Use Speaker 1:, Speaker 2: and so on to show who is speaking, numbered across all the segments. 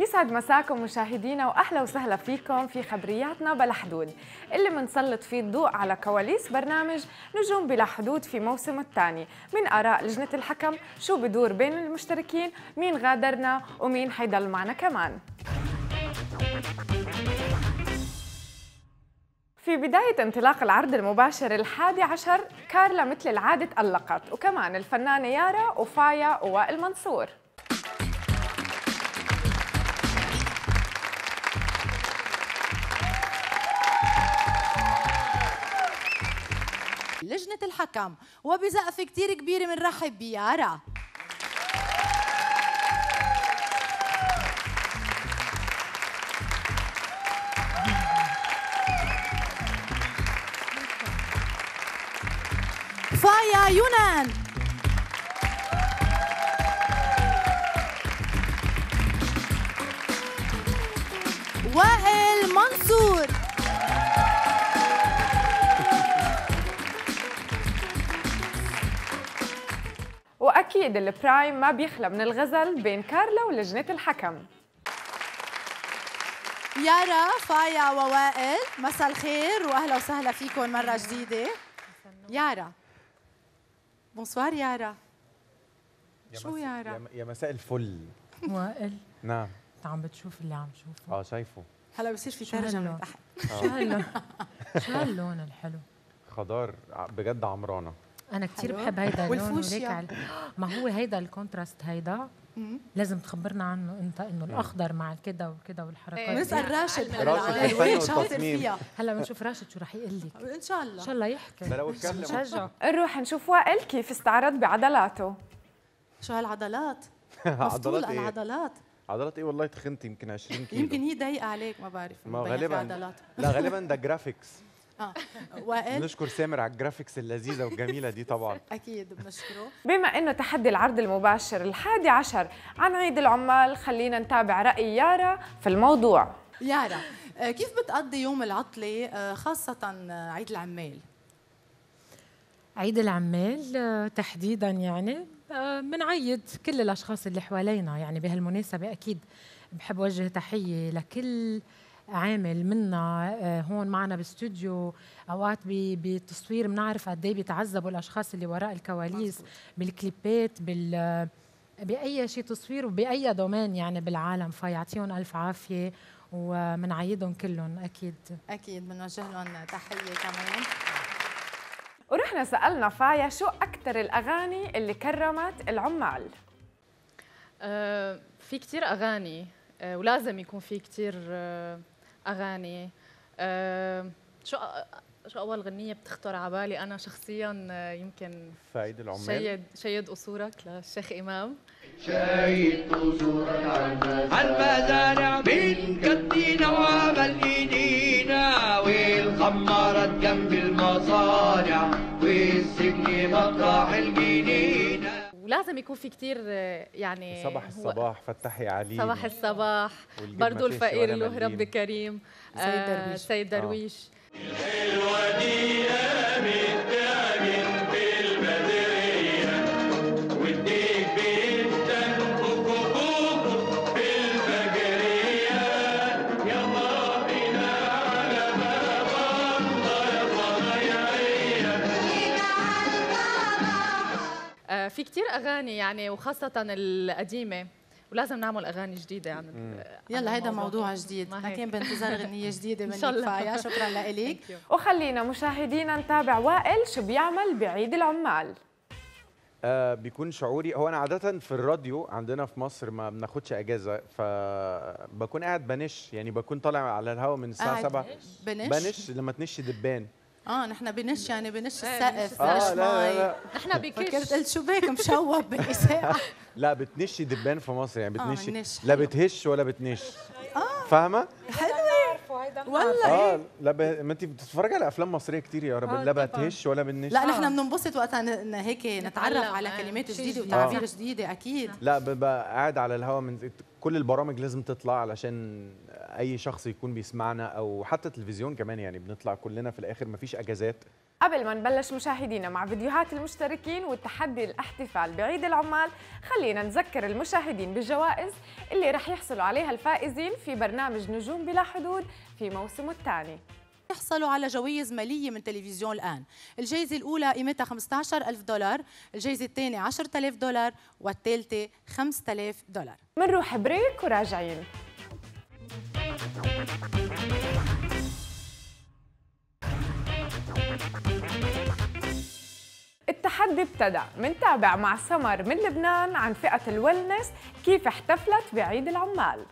Speaker 1: يسعد مساكم مشاهدينا واهلا وسهلا فيكم في خبرياتنا بلا حدود اللي منسلط فيه الضوء على كواليس برنامج نجوم بلا حدود في موسمه الثاني من آراء لجنة الحكم، شو بدور بين المشتركين، مين غادرنا ومين حيضل معنا كمان. في بداية انطلاق العرض المباشر ال11 كارلا مثل العادة تألقت، وكمان الفنانة يارا وفايا ووائل منصور.
Speaker 2: لجنة الحكم وبزقف كتير كبيرة بنرحب بيارا. فايا يونان. وائل منصور.
Speaker 1: وأكيد البرايم ما بيخلى من الغزل بين كارلا ولجنة الحكم.
Speaker 2: يارا، فايا ووائل، مساء الخير واهلا وسهلا فيكم مرة جديدة. يارا، بونسوار يارا. شو يارا؟
Speaker 3: يا مساء الفل.
Speaker 4: وائل،
Speaker 3: نعم.
Speaker 4: انت عم بتشوف اللي عم شوفه؟
Speaker 3: شايفه.
Speaker 2: هلا بصير في ترجمة تحت.
Speaker 4: شو هاللون الحلو؟
Speaker 3: خضار بجد عمرانه.
Speaker 4: انا كثير بحب هيدا اللون.
Speaker 2: والفوشيا.
Speaker 4: ما هو هيدا الكونتراست هيدا لازم تخبرنا عنه انت، انه الاخضر مع الكذا وكذا والحركات.
Speaker 2: بنسأل راشد
Speaker 3: الفن
Speaker 2: شاطر
Speaker 3: والتصميم.
Speaker 2: فيها.
Speaker 4: هلا بنشوف راشد شو رح يقول لك.
Speaker 2: ان شاء الله.
Speaker 4: ان شاء الله يحكي.
Speaker 3: ده لو اتكلم.
Speaker 4: نشجعه.
Speaker 1: نروح نشوف وائل كيف استعرض بعضلاته.
Speaker 2: شو هالعضلات؟
Speaker 3: عضلات
Speaker 2: مفتولة
Speaker 3: ايه؟
Speaker 2: العضلات.
Speaker 3: عضلات ايه؟ والله تخنت يمكن 20 كيلو.
Speaker 2: يمكن هي ضيقة عليك، ما بعرف.
Speaker 3: ما
Speaker 2: مبين في
Speaker 3: غالبا.
Speaker 2: عضلات.
Speaker 3: لا غالبا ده جرافيكس.
Speaker 2: وائل
Speaker 3: نشكر سامر على الجرافيكس اللذيذه والجميله دي طبعا.
Speaker 2: اكيد بنشكره.
Speaker 1: بما انه تحدي العرض المباشر ال11 عن عيد العمال، خلينا نتابع رأي يارا في الموضوع.
Speaker 2: يارا، كيف بتقضي يوم العطلة خاصة عيد العمال؟
Speaker 4: عيد العمال تحديدا يعني بنعيد كل الاشخاص اللي حوالينا. يعني بهالمناسبه اكيد بحب اوجه تحيه لكل عامل منا هون معنا باستوديو. اوقات بالتصوير بنعرف قد ايه بيتعذبوا الاشخاص اللي وراء الكواليس، بالكليبات، باي شيء تصوير وباي دومين يعني بالعالم، فيعطيهم الف عافيه ومنعيدهم كلهم. اكيد
Speaker 2: اكيد بنوجه لهم تحيه كمان.
Speaker 1: ورحنا سألنا فايا شو أكثر الأغاني اللي كرمت العمال.
Speaker 5: في كتير أغاني ولازم يكون في كتير أغاني. شو أول غنية بتخطر على بالي أنا شخصياً؟ يمكن
Speaker 3: في عيد العمال
Speaker 5: شيد قصورك للشيخ إمام.
Speaker 6: شايد قصورك عالمزارع بنكدينا وعمل ايدينا، والخمارات جنب المصانع، والسجن مطرح الجنينة.
Speaker 5: ولازم يكون في كتير يعني
Speaker 3: صباح الصباح فتحي علي،
Speaker 5: صباح الصباح برضو الفقير له رب كريم، سيد درويش.
Speaker 6: الحلوة دي قامت تعمل بالبدرية، والديك بيتن بوكو بوكو بالفجرية، يلا بينا على باب الله يا صنايعية.
Speaker 5: في كتير أغاني يعني وخاصة القديمة، ولازم نعمل أغاني جديدة يعني.
Speaker 2: يلا هيدا موضوع جديد، لكن بانتظار غنية جديدة منك فايا. شكرا لك.
Speaker 1: وخلينا مشاهدينا نتابع وائل شو بيعمل بعيد العمال.
Speaker 3: بيكون شعوري هو انا عاده في الراديو عندنا في مصر ما بناخدش اجازه، فبكون قاعد بنش، يعني بكون طالع على الهواء من الساعه 7. بنش لما تنش دبان.
Speaker 2: نحن بنش يعني بنش السقف.
Speaker 3: لا
Speaker 5: نحن بكش.
Speaker 2: فكرت قلت شو بك مشوب بالإساءة.
Speaker 3: لا بتنشي دبان في مصر يعني بتنشي.
Speaker 2: بنش.
Speaker 3: لا بتهش ولا بتنش. فاهمه؟
Speaker 2: والله
Speaker 3: لا ما انت بتتفرجي على افلام مصريه كتير يا رب. لا بتهش ولا بنش.
Speaker 2: لا نحن بننبسط وقتها هيك نتعرف على كلمات جديده وتعابير جديده. اكيد.
Speaker 3: لا ببقى قاعد على الهوا من كل البرامج لازم تطلع علشان اي شخص يكون بيسمعنا، او حتى تلفزيون كمان يعني بنطلع كلنا في الاخر، مفيش اجازات.
Speaker 1: قبل ما نبلش مشاهدينا مع فيديوهات المشتركين والتحدي الاحتفال بعيد العمال، خلينا نذكر المشاهدين بالجوائز اللي رح يحصلوا عليها الفائزين في برنامج نجوم بلا حدود في موسمه الثاني.
Speaker 2: يحصلوا على جوائز مالية من تلفزيون الآن. الجائزة الأولى قيمتها $15,000، الجائزة الثانية $10,000، والثالثة $5,000.
Speaker 1: منروح بريك وراجعين. التحدي ابتدى، منتابع مع سمر من لبنان عن فئة الويلنس كيف احتفلت بعيد العمال.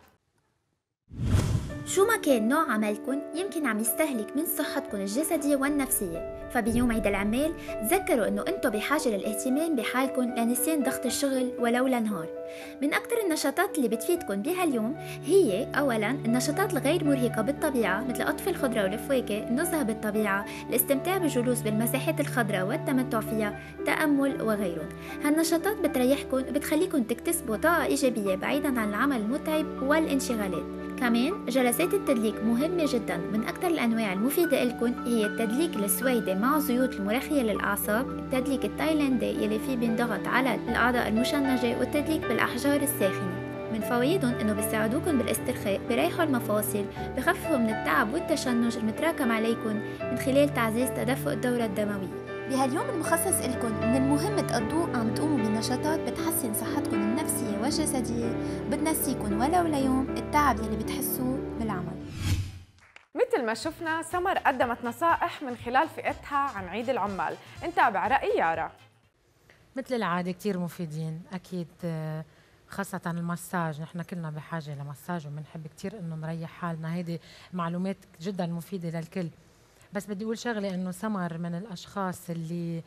Speaker 7: شو ما كان نوع عملكم يمكن عم يستهلك من صحتكم الجسدية والنفسية، فبيوم عيد العمال تذكروا انه انتم بحاجة للاهتمام بحالكم لنسيان ضغط الشغل ولو لنهار. من أكثر النشاطات اللي بتفيدكم بهاليوم هي أولاً النشاطات الغير مرهقة بالطبيعة مثل قطف الخضرة والفواكه، النزهة بالطبيعة، الاستمتاع بالجلوس بالمساحات الخضراء والتمتع فيها، تأمل وغيرهم. هالنشاطات بتريحكم وبتخليكم تكتسبوا طاقة إيجابية بعيداً عن العمل المتعب والانشغالات. كمان جلسات التدليك مهمة جدا. من أكثر الأنواع المفيدة لكم هي التدليك السويدي مع زيوت المرخية للأعصاب، التدليك التايلاندي يلي فيه بينضغط على الأعضاء المشنجة، والتدليك بالأحجار الساخنة. من فوائدهم إنه بيساعدوكم بالاسترخاء، بيريحوا المفاصل، بخففوا من التعب والتشنج المتراكم عليكم من خلال تعزيز تدفق الدورة الدموية. بهاليوم المخصص لكم من المهم تقضوه عم تقوموا بنشاطات بتحسن صحتكم النفسية والجسدية، بتنسيكم ولو ليوم التعب يلي بتحسوه بالعمل.
Speaker 1: مثل ما شفنا سمر قدمت نصائح من خلال فئتها عن عيد العمال، نتابع رأي يارا.
Speaker 4: مثل العادة كتير مفيدين أكيد، خاصة المساج، نحن كلنا بحاجة لمساج وبنحب كتير إنه نريح حالنا، هيدي معلومات جدا مفيدة للكل. بس بدي أقول شغلة، إنه سمر من الأشخاص اللي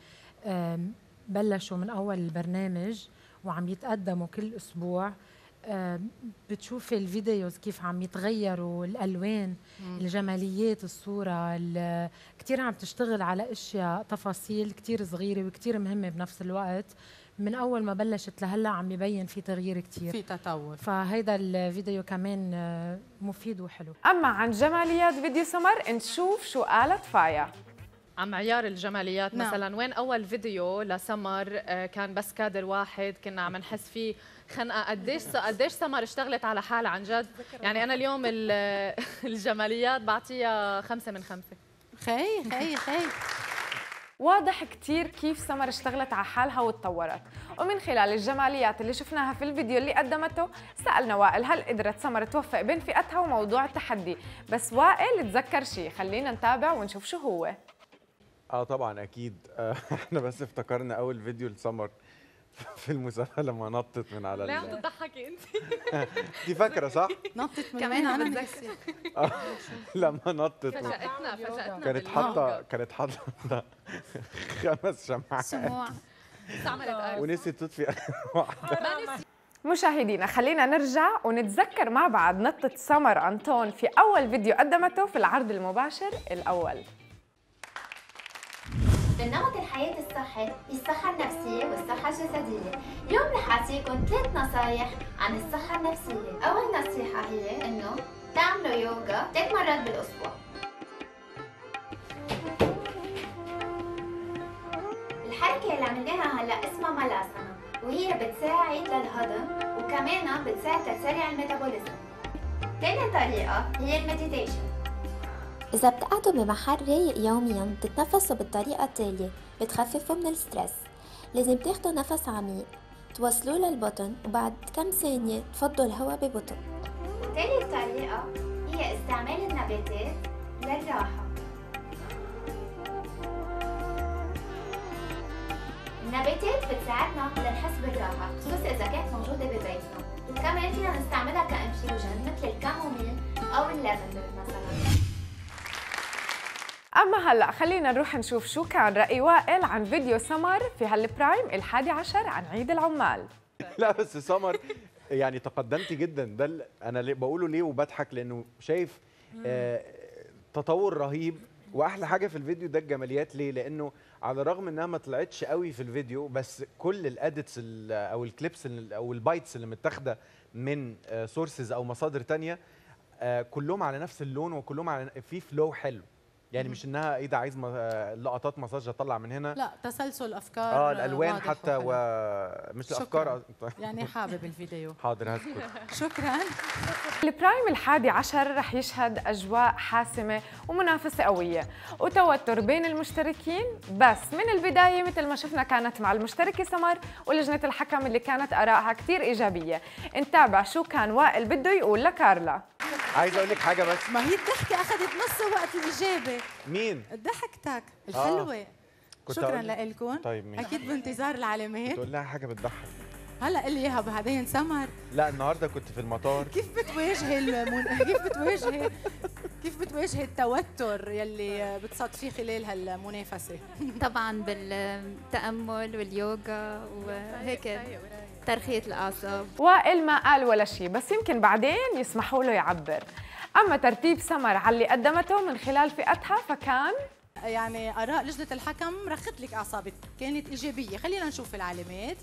Speaker 4: بلشوا من أول البرنامج وعم يتقدموا كل أسبوع. بتشوفي الفيديوز كيف عم يتغيروا الألوان، الجماليات، الصورة، كتير عم تشتغل على أشياء تفاصيل كتير صغيرة وكتير مهمة بنفس الوقت. من أول ما بلشت لهلا عم يبين في تغيير كتير،
Speaker 2: في تطور.
Speaker 4: فهيدا الفيديو كمان مفيد وحلو.
Speaker 1: أما عن جماليات فيديو سمر نشوف شو قالت فايا.
Speaker 5: عن معيار الجماليات مثلا، وين اول فيديو لسمر كان بس كادر واحد كنا عم نحس فيه خنقه. قديش سمر اشتغلت على حالها عن جد. يعني انا اليوم الجماليات بعطيها 5 من 5.
Speaker 2: خي
Speaker 1: واضح كتير كيف سمر اشتغلت على حالها وتطورت، ومن خلال الجماليات اللي شفناها في الفيديو اللي قدمته سألنا وائل هل قدرت سمر توفق بين فئتها وموضوع التحدي. بس وائل تذكر شيء، خلينا نتابع ونشوف شو هو.
Speaker 3: طبعا اكيد. احنا بس افتكرنا اول فيديو لسمر في المسابقه لما نطت من على
Speaker 5: ليه عم تضحكي انت؟
Speaker 3: دي فاكره صح؟
Speaker 2: نطت من كمان انا بتذكر
Speaker 3: لما نطت
Speaker 5: فاجأتنا
Speaker 3: كانت حاطه 5 شمعات
Speaker 2: شموع
Speaker 3: ونسيت تطفي واحده.
Speaker 1: مشاهدينا خلينا نرجع ونتذكر مع بعض نطة سمر أنطون في أول فيديو قدمته في العرض المباشر الأول.
Speaker 7: من نمط الحياة الصحي الصحة النفسية والصحة الجسدية. اليوم رح أعطيكم 3 نصايح عن الصحة النفسية. أول نصيحة هي إنه تعملوا يوغا 3 مرات بالأسبوع. الحركة اللي عملناها هلا اسمها مالاسانا، وهي بتساعد للهضم وكمان بتساعد تسريع الميتابوليزم. تاني طريقة هي المديتيشن. إذا بتقعدوا بمحل رايق يومياً بتتنفسوا بالطريقة التالية بتخففوا من الستريس. لازم تاخدوا نفس عميق، توصلوه للبطن، وبعد كم ثانية تفضوا الهواء ببطء. ثالث طريقة هي استعمال النباتات للراحة. النباتات بتساعدنا لنحس بالراحة، خصوصا إذا كانت موجودة ببيتنا، وكمان فينا نستعملها كأنفيوجن مثل الكاموميل أو اللافندر مثلاً.
Speaker 1: أما هلأ خلينا نروح نشوف شو كان رأي وائل عن فيديو سمر في هالبرايم 11 عن عيد العمال.
Speaker 3: لا بس سمر يعني تقدمتي جدا، ده انا بقوله ليه وبضحك لانه شايف تطور رهيب. واحلى حاجه في الفيديو ده الجماليات. ليه؟ لانه على الرغم انها ما طلعتش قوي في الفيديو، بس كل الاديتس او الكليبس او البايتس اللي متاخده من سورسز او مصادر تانية كلهم على نفس اللون، وكلهم على في فلو حلو. يعني مش انها ايه ده عايز لقطات مساج اطلع من هنا،
Speaker 2: لا تسلسل افكار
Speaker 3: الالوان حتى ومش الافكار
Speaker 2: يعني حابب الفيديو.
Speaker 3: حاضر هسكت.
Speaker 2: شكرا.
Speaker 1: البرايم ال11 رح يشهد اجواء حاسمه ومنافسه قويه وتوتر بين المشتركين، بس من البدايه مثل ما شفنا كانت مع المشتركه سمر ولجنه الحكم اللي كانت ارائها كثير ايجابيه. نتابع شو كان وائل بده يقول لكارلا.
Speaker 3: عايز اقول لك حاجه بس،
Speaker 2: ما هي الضحكه اخذت نص وقت الاجابه.
Speaker 3: مين؟
Speaker 2: ضحكتك الحلوه. شكرا لكم.
Speaker 3: طيب مين؟
Speaker 2: اكيد بانتظار العلامات.
Speaker 3: تقول لها حاجه بتضحك.
Speaker 2: هلا قل لي اياها بعدين سمر.
Speaker 3: لا النهارده كنت في المطار.
Speaker 2: كيف بتواجهي التوتر يلي بتصادفيه خلال هالمنافسه؟
Speaker 8: طبعا بالتامل واليوغا وهيك ترخية الأعصاب.
Speaker 1: وائل ما قال ولا شيء، بس يمكن بعدين يسمحوا له يعبر. أما ترتيب سمر على اللي قدمته من خلال فئتها فكان
Speaker 2: يعني آراء لجنة الحكم رخت لك أعصابك، كانت إيجابية. خلينا نشوف العلامات.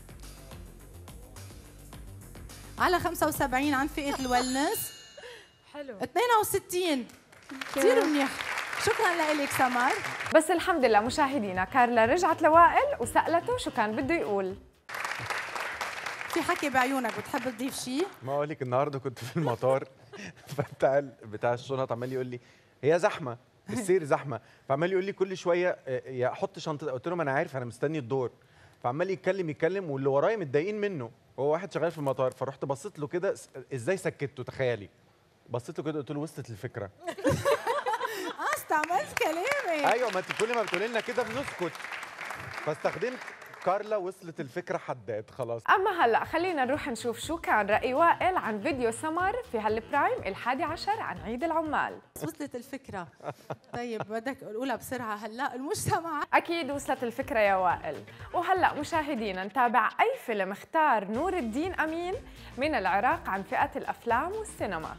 Speaker 2: على 75 عن فئة الويلنس.
Speaker 4: حلو.
Speaker 2: 62 كثير منيح. شكرا لك سمر.
Speaker 1: بس الحمد لله مشاهدينا كارلا رجعت لوائل وسألته شو كان بده يقول.
Speaker 2: في حكي بعيونك، بتحب تضيف شيء؟
Speaker 3: ما اقول لك النهارده كنت في المطار بتاع الشنط عمال يقول لي هي زحمه السير زحمه، فعمال يقول لي كل شويه يا حط شنطه، قلت له ما انا عارف انا مستني الدور، فعمال يتكلم واللي ورايا متضايقين منه، هو واحد شغال في المطار، فرحت بصيت له كده ازاي سكته، تخيلي بصيت له كده قلت له وصلت الفكره.
Speaker 2: استعملت كلامي.
Speaker 3: ايوه ما انت كل ما بتقولي لنا كده بنسكت، فاستخدمت كارلا وصلت الفكرة حدات خلاص.
Speaker 1: أما هلأ خلينا نروح نشوف شو كان رأي وائل عن فيديو سمر في هالبرايم ال11 عن عيد العمال.
Speaker 2: وصلت الفكرة. طيب بدك أقولها بسرعة هلأ المجتمع.
Speaker 1: أكيد وصلت الفكرة يا وائل. وهلأ مشاهدينا نتابع أي فيلم اختار نور الدين أمين من العراق عن فئة الأفلام والسينما.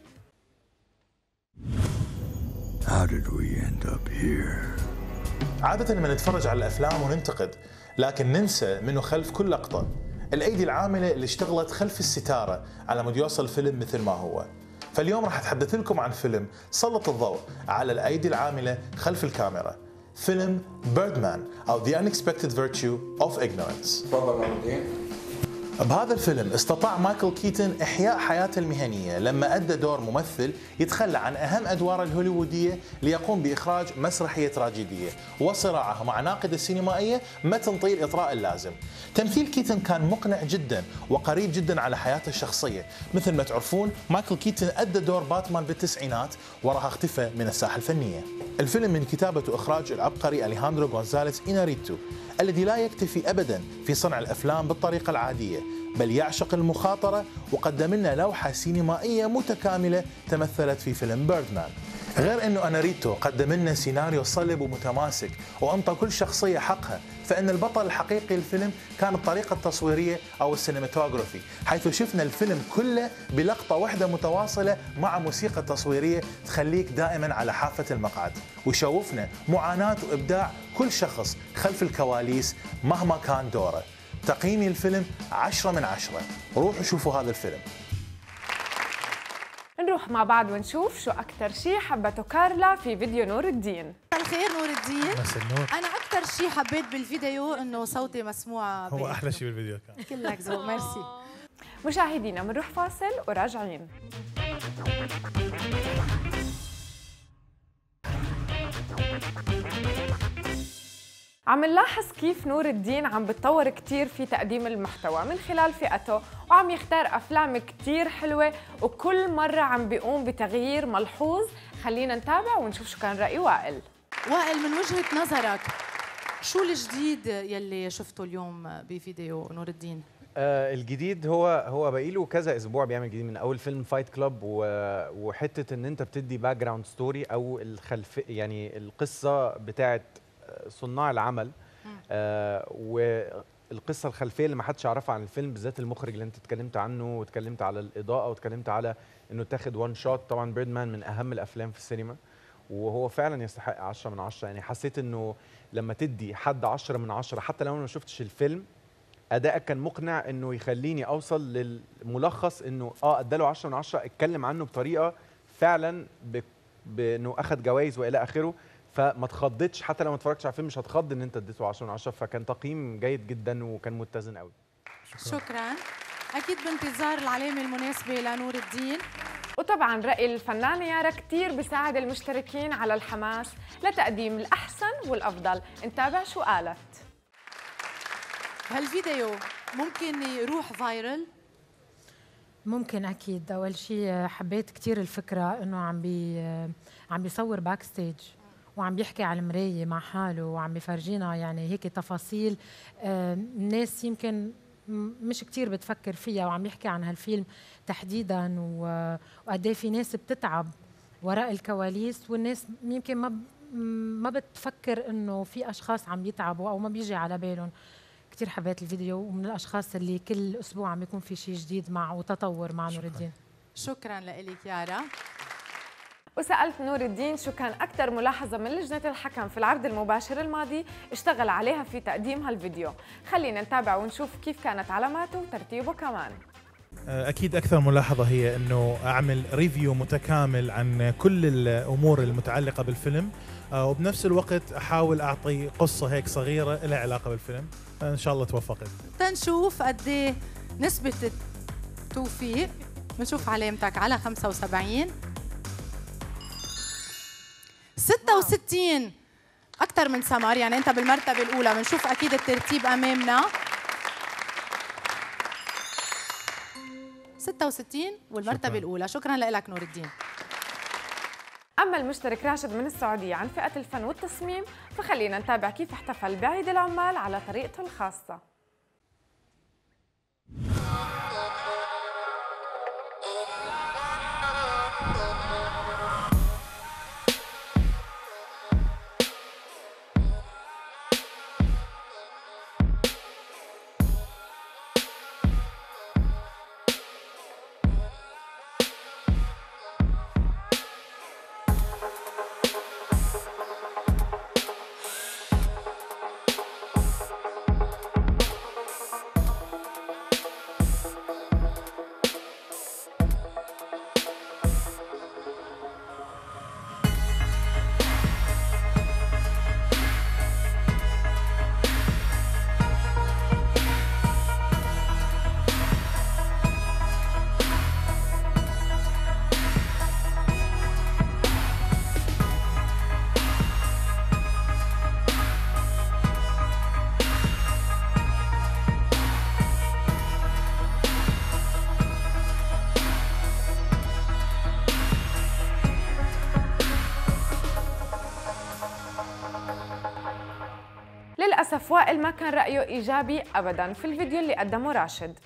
Speaker 9: How did we end up here?
Speaker 10: عادة لما نتفرج على الأفلام وننتقد، لكن ننسى منه خلف كل لقطة الأيدي العاملة اللي اشتغلت خلف الستارة على مود يوصل الفيلم مثل ما هو. فاليوم راح أتحدث لكم عن فيلم سلط الضوء على الأيدي العاملة خلف الكاميرا، فيلم Birdman أو The Unexpected Virtue of Ignorance.
Speaker 9: تفضل نور.
Speaker 10: بهذا الفيلم استطاع مايكل كيتن إحياء حياته المهنية لما أدى دور ممثل يتخلى عن أهم أدواره الهوليوودية ليقوم بإخراج مسرحية تراجيدية وصراعه مع ناقدة سينمائية ما تنطي الإطراء اللازم. تمثيل كيتن كان مقنع جدا وقريب جدا على حياته الشخصية. مثل ما تعرفون مايكل كيتن أدى دور باتمان بالتسعينات وراها اختفى من الساحة الفنية. الفيلم من كتابة وإخراج العبقري أليهاندرو غونزاليز إناريتو الذي لا يكتفي أبدا في صنع الأفلام بالطريقة العادية، بل يعشق المخاطرة وقدم لنا لوحة سينمائية متكاملة تمثلت في فيلم بيردمان. غير أنه أناريتو قدم لنا سيناريو صلب ومتماسك وأنطى كل شخصية حقها، فإن البطل الحقيقي للفيلم كان الطريقة التصويرية أو السينماتوغرافي، حيث شفنا الفيلم كله بلقطة واحدة متواصلة مع موسيقى تصويرية تخليك دائما على حافة المقعد، وشوفنا معاناة وإبداع كل شخص خلف الكواليس مهما كان دوره. تقييمي الفيلم 10 من 10. روحوا شوفوا هذا الفيلم.
Speaker 1: نروح مع بعض ونشوف شو أكثر شيء حبته كارلا في فيديو نور الدين.
Speaker 2: الخير نور الدين.
Speaker 11: مساء النور.
Speaker 2: أنا أكثر شيء حبيت بالفيديو إنه صوتي مسموع.
Speaker 11: هو أحلى شيء بالفيديو كان.
Speaker 2: كلك ذوق. ميرسي.
Speaker 1: مشاهدينا بنروح فاصل وراجعين. عم نلاحظ كيف نور الدين عم بتطور كتير في تقديم المحتوى من خلال فئته، وعم يختار أفلام كتير حلوة وكل مرة عم بيقوم بتغيير ملحوظ. خلينا نتابع ونشوف شو كان رأي وائل.
Speaker 2: وائل من وجهة نظرك شو الجديد يلي شفته اليوم بفيديو نور الدين؟
Speaker 3: الجديد هو بقى له كذا اسبوع بيعمل جديد، من اول فيلم فايت كلاب وحته ان انت بتدي باك جراوند ستوري او يعني القصه بتاعت صناع العمل، والقصه الخلفيه اللي ما حدش يعرفها عن الفيلم، بالذات المخرج اللي انت اتكلمت عنه، واتكلمت على الاضاءه، واتكلمت على انه اتاخد وان شوت. طبعا بيردمان من اهم الافلام في السينما، وهو فعلا يستحق 10 من 10. يعني حسيت انه لما تدي حد 10 من 10 حتى لو انا ما شفتش الفيلم، ادائك كان مقنع انه يخليني اوصل للملخص انه اداله 10 من 10، اتكلم عنه بطريقه فعلا بانه اخذ جوائز والى اخره، فما اتخضتش. حتى لو ما اتفرجتش على الفيلم مش هتخض ان انت اديته 10 من 10، فكان تقييم جيد جدا وكان متزن قوي.
Speaker 2: شكرا. اكيد بانتظار العلامه المناسبه لنور الدين.
Speaker 1: وطبعا رأي الفنانة يارا كتير بيساعد المشتركين على الحماس لتقديم الأحسن والأفضل. نتابع شو قالت.
Speaker 2: هالفيديو ممكن يروح فايرل؟
Speaker 4: ممكن أكيد. أول شيء حبيت كتير الفكرة إنه عم بيصور باك ستيج وعم بيحكي على المراية مع حاله وعم بيفرجينا يعني هيك تفاصيل الناس يمكن مش كتير بتفكر فيها، وعم يحكي عن هالفيلم تحديدا وقد ايه في ناس بتتعب وراء الكواليس، والناس يمكن ما بتفكر انه في اشخاص عم يتعبوا او ما بيجي على بالهم. كتير حبيت الفيديو، ومن الاشخاص اللي كل اسبوع عم يكون في شيء جديد مع وتطور مع نور الدين.
Speaker 2: شكرا لك يارا.
Speaker 1: وسألت نور الدين شو كان أكثر ملاحظة من لجنة الحكم في العرض المباشر الماضي اشتغل عليها في تقديم هالفيديو. خلينا نتابع ونشوف كيف كانت علاماته وترتيبه كمان.
Speaker 11: أكيد أكثر ملاحظة هي أنه أعمل ريفيو متكامل عن كل الأمور المتعلقة بالفيلم، وبنفس الوقت أحاول أعطي قصة هيك صغيرة لها علاقة بالفيلم. إن شاء الله توفقت.
Speaker 2: تنشوف قد ايه نسبة التوفيق. بنشوف علامتك على 75 66 أكثر من سمر، يعني أنت بالمرتبة الأولى. بنشوف أكيد الترتيب أمامنا 66 والمرتبة الأولى. شكرا لك نور الدين.
Speaker 1: أما المشترك راشد من السعودية عن فئة الفن والتصميم، فخلينا نتابع كيف احتفل بعيد العمال على طريقته الخاصة. للأسف وائل ما كان رأيه إيجابي أبداً في الفيديو اللي قدمه راشد.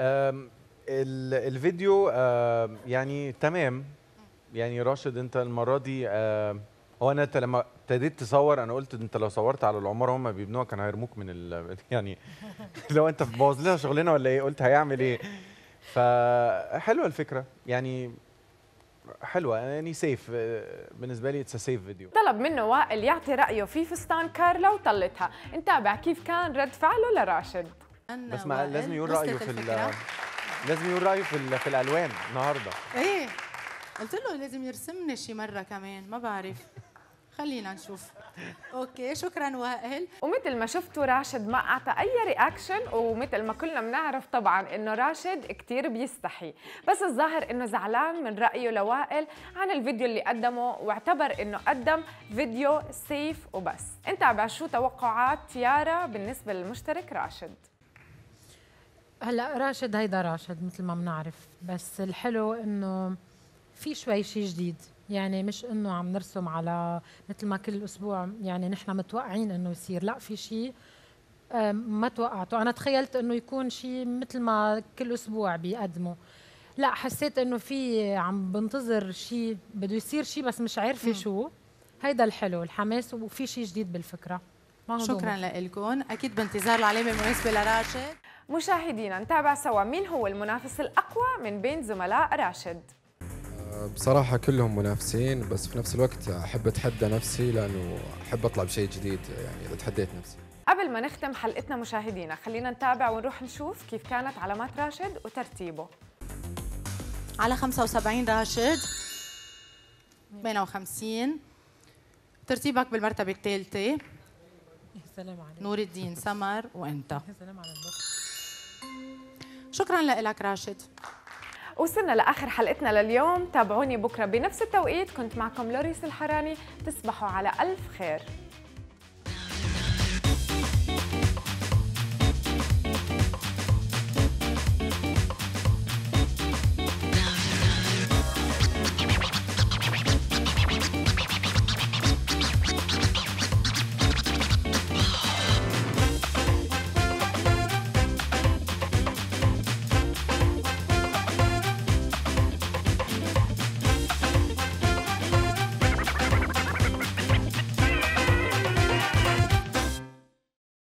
Speaker 3: الفيديو يعني تمام. يعني راشد انت المرة دي هو انت لما ابتديت تصور انا قلت انت لو صورت على العمارة هم بيبنوها كان هيرموك من يعني لو انت بوظ لها شغلنا ولا ايه، قلت هيعمل ايه. فحلوة الفكرة يعني حلوة يعني سيف بالنسبة لي. اتس سيف فيديو.
Speaker 1: طلب منه وائل يعطي رأيه في فستان كارلا وطلتها. نتابع كيف كان رد فعله لراشد.
Speaker 3: بس ما لازم يقول رأيه لازم يقول رأيه في الألوان النهارده.
Speaker 2: ايه قلت له لازم يرسمني شي مرة كمان، ما بعرف. خلينا نشوف. اوكي شكرا وائل.
Speaker 1: ومثل ما شفتوا راشد ما اعطى اي رياكشن، ومثل ما كلنا بنعرف طبعا انه راشد كثير بيستحي، بس الظاهر انه زعلان من رايه لوائل عن الفيديو اللي قدمه، واعتبر انه قدم فيديو سيف وبس. نتابع شو توقعات يارا بالنسبه للمشترك راشد.
Speaker 4: هلا راشد هيدا راشد مثل ما بنعرف، بس الحلو انه في شوي شيء جديد، يعني مش انه عم نرسم على مثل ما كل اسبوع يعني نحن متوقعين انه يصير. لا، في شيء ما توقعته. انا تخيلت انه يكون شيء مثل ما كل اسبوع بيقدموا. لا، حسيت انه في عم بنتظر شيء بده يصير شيء بس مش عارفه شو. هيدا الحلو، الحماس، وفي شيء جديد بالفكره.
Speaker 2: شكرا لكم. اكيد بانتظار العلامه المناسبه لراشد.
Speaker 1: مشاهدينا نتابع سوا مين هو المنافس الاقوى من بين زملاء راشد.
Speaker 12: بصراحة كلهم منافسين، بس في نفس الوقت أحب أتحدى نفسي لأنه أحب أطلع بشيء جديد يعني إذا تحديت نفسي.
Speaker 1: قبل ما نختم حلقتنا مشاهدينا خلينا نتابع ونروح نشوف كيف كانت علامات راشد وترتيبه.
Speaker 2: على 75 راشد. 58. ترتيبك بالمرتبة الثالثة.
Speaker 4: يا سلام عليك.
Speaker 2: نور الدين سمر وانت.
Speaker 4: يا سلام على الوقت.
Speaker 2: شكرا لك راشد.
Speaker 1: وصلنا لاخر حلقتنا لليوم، تابعوني بكره بنفس التوقيت. كنت معكم لوريس الحراني، تصبحوا على الف خير.